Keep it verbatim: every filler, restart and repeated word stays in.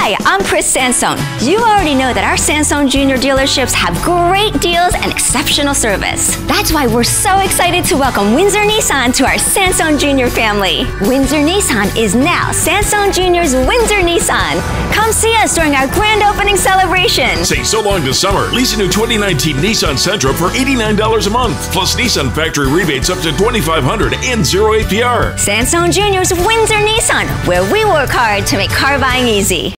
Hi, I'm Chris Sansone. You already know that our Sansone Junior dealerships have great deals and exceptional service. That's why we're so excited to welcome Windsor Nissan to our Sansone Junior family. Windsor Nissan is now Sansone Junior's Windsor Nissan. Come see us during our grand opening celebration. Say so long to summer. Lease a new twenty nineteen Nissan Sentra for eighty-nine dollars a month, plus Nissan factory rebates up to twenty-five hundred dollars and zero A P R. Sansone Junior's Windsor Nissan, where we work hard to make car buying easy.